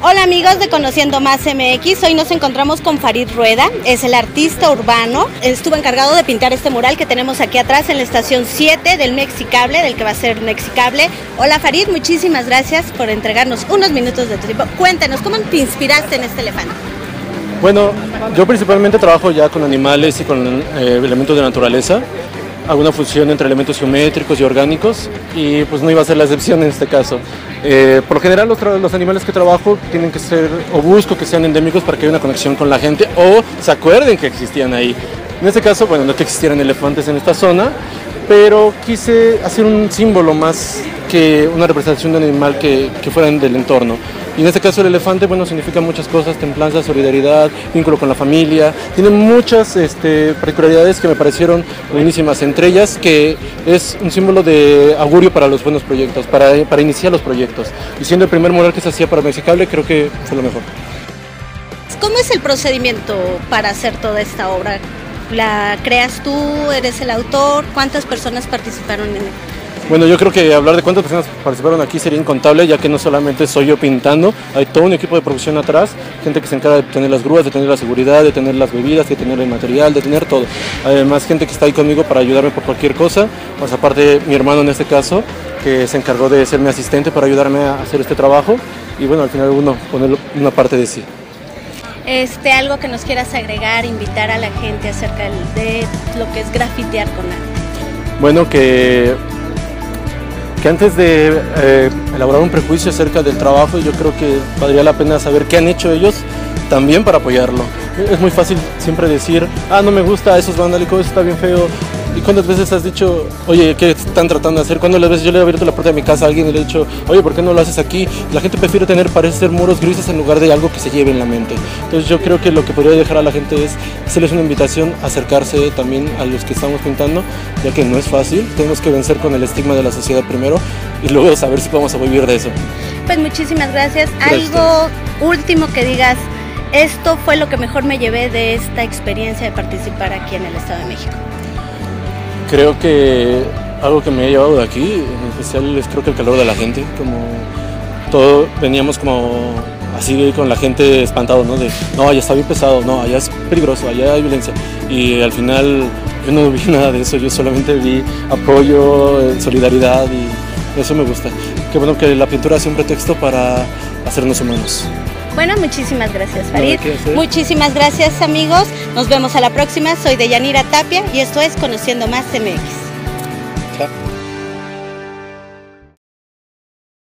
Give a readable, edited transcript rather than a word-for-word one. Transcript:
Hola amigos de Conociendo Más MX, hoy nos encontramos con Farid Rueda, es el artista urbano, estuvo encargado de pintar este mural que tenemos aquí atrás en la estación 7 del Mexicable, del que va a ser Mexicable. Hola Farid, muchísimas gracias por entregarnos unos minutos de tu tiempo. Cuéntanos, ¿cómo te inspiraste en este elefante? Bueno, yo principalmente trabajo ya con animales y con elementos de naturaleza. Hago una fusión entre elementos geométricos y orgánicos y pues no iba a ser la excepción en este caso. Por lo general los animales que trabajo tienen que ser, o busco que sean endémicos para que haya una conexión con la gente o se acuerden que existían ahí. En este caso, bueno, no que existieran elefantes en esta zona, pero quise hacer un símbolo más que una representación de un animal que fueran del entorno. Y en este caso el elefante, bueno, significa muchas cosas: templanza, solidaridad, vínculo con la familia. Tiene muchas particularidades que me parecieron buenísimas, entre ellas que es un símbolo de augurio para los buenos proyectos, para iniciar los proyectos. Y siendo el primer mural que se hacía para Mexicable, creo que fue lo mejor. ¿Cómo es el procedimiento para hacer toda esta obra? ¿La creas tú? ¿Eres el autor? ¿Cuántas personas participaron en él? Bueno, yo creo que hablar de cuántas personas participaron aquí sería incontable, ya que no solamente soy yo pintando, hay todo un equipo de producción atrás, gente que se encarga de tener las grúas, de tener la seguridad, de tener las bebidas, de tener el material, de tener todo. Además, gente que está ahí conmigo para ayudarme por cualquier cosa, pues aparte mi hermano en este caso, que se encargó de ser mi asistente para ayudarme a hacer este trabajo, y bueno, al final uno poner una parte de sí. Algo que nos quieras agregar, invitar a la gente acerca de lo que es grafitear con arte. Bueno, que antes de elaborar un prejuicio acerca del trabajo, yo creo que valdría la pena saber qué han hecho ellos también para apoyarlo. Es muy fácil siempre decir, no me gusta, eso es vandálico, eso está bien feo. ¿Y cuántas veces has dicho, oye, qué están tratando de hacer? ¿Cuántas veces yo le he abierto la puerta de mi casa a alguien y le he dicho, oye, ¿por qué no lo haces aquí? La gente prefiere parece ser muros grises en lugar de algo que se lleve en la mente. Entonces yo creo que lo que podría dejar a la gente es hacerles una invitación a acercarse también a los que estamos pintando, ya que no es fácil, tenemos que vencer con el estigma de la sociedad primero y luego saber si podemos vivir de eso. Pues muchísimas gracias. Algo último que digas, esto fue lo que mejor me llevé de esta experiencia de participar aquí en el Estado de México. Creo que algo que me ha llevado de aquí, en especial, es creo que el calor de la gente, como todo veníamos como así con la gente espantado, ¿no? De, no, allá está bien pesado, no, allá es peligroso, allá hay violencia. Y al final yo no vi nada de eso, yo solamente vi apoyo, solidaridad y eso me gusta. Qué bueno que la pintura sea un pretexto para hacernos humanos. Bueno, muchísimas gracias, Farid. Muchísimas gracias, amigos. Nos vemos a la próxima. Soy Deyanira Tapia y esto es Conociendo Más MX.